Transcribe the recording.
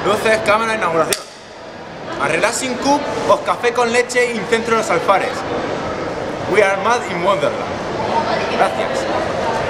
Luces, cámara, inauguración. A Relaxing Cup, os café con leche y centro de los alfares. We are mad in Wonderland. Gracias.